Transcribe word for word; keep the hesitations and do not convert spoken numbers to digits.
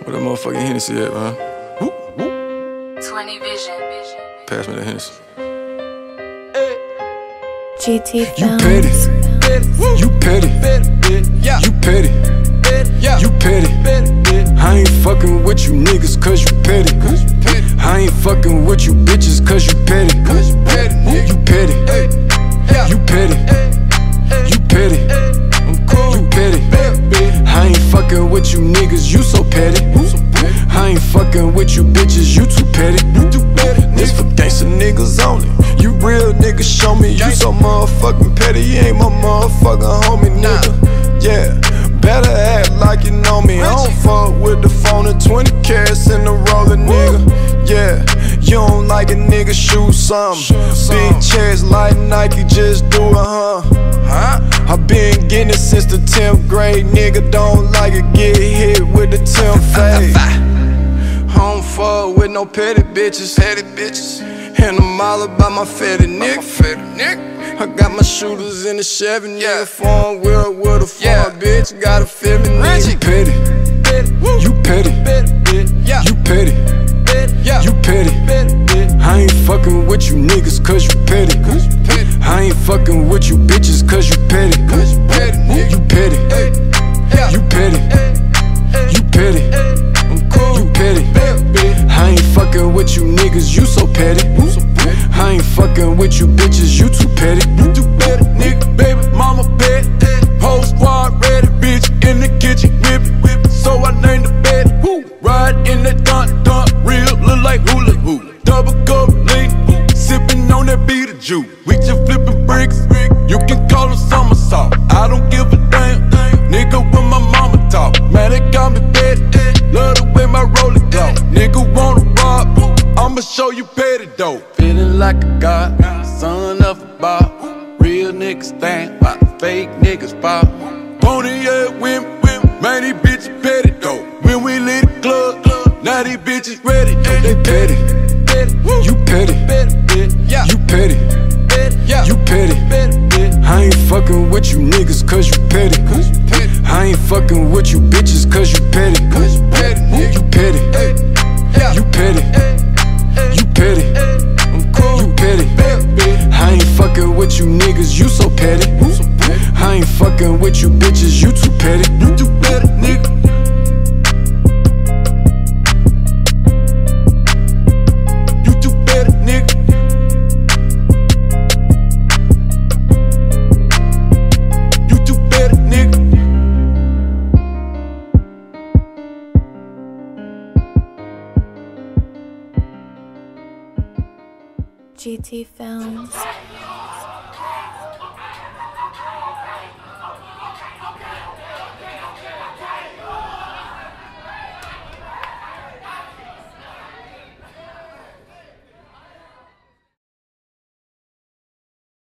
Where that motherfucking Hennessy at, man? twenty Vision. Pass me the Hennessy. G T You Films. petty, you petty, you petty, you petty. I ain't fucking with you niggas cause you petty. I ain't fucking with you bitches cause you petty. You petty, you petty, you petty, you petty. I ain't fucking with you niggas, you so petty. I ain't fucking with you bitches, you too petty. This for gangsta niggas only. You real niggas, show me you so motherfucking petty. You ain't my motherfucking homie, nigga. Yeah, better act like you know me. I don't fuck with the phone and twenty carats in the roller, nigga. Yeah, you don't like a nigga, shoot something. Big checks like Nike, just do it, huh? I been getting it since the tenth grade. Nigga don't like it, get hit with the tenth fade. I don't fuck with no petty bitches, petty bitches. And I'm all about my fatty nigga. I got my shooters in the Chevy, nigga. Foreign wheel with a foreign bitch. Gotta feel me, nigga. You petty, you petty, you petty, you petty. I ain't fucking with you niggas cause you petty. I ain't fucking with you bitches cause you petty. You petty, you petty, you petty, you petty. I ain't fucking with you niggas, you so petty. I ain't fucking with you bitches, you too petty. You too petty, nigga, baby, mama bed. Whole squad ready, bitch, in the kitchen, whip it, whip it. So I named the bed. Ride in that dun dun, real, look like hula hoop. Double cup lean, sipping on that beat of juice. We just flipping bricks, you can call it somersault. I don't give a damn, nigga, when my mama talk. Man, they got me dead, love the way my roller go. Nigga wanna rob, I'ma show you petty though. Feeling like a god, son of a bar. Real niggas stand while the fake niggas fall. Pony at women, man, these bitches petty though. When we leave the club, now these bitches ready though. They petty, you petty, you petty, you petty. I ain't fucking with you niggas cause you petty. I ain't fucking with you bitches cause you petty. You petty, you petty, you petty, you petty. I ain't fucking with you niggas, you so petty. I ain't fucking with you bitches, you too petty. You too petty, nigga. You too petty, nigga. You too petty, nigga. G T Films.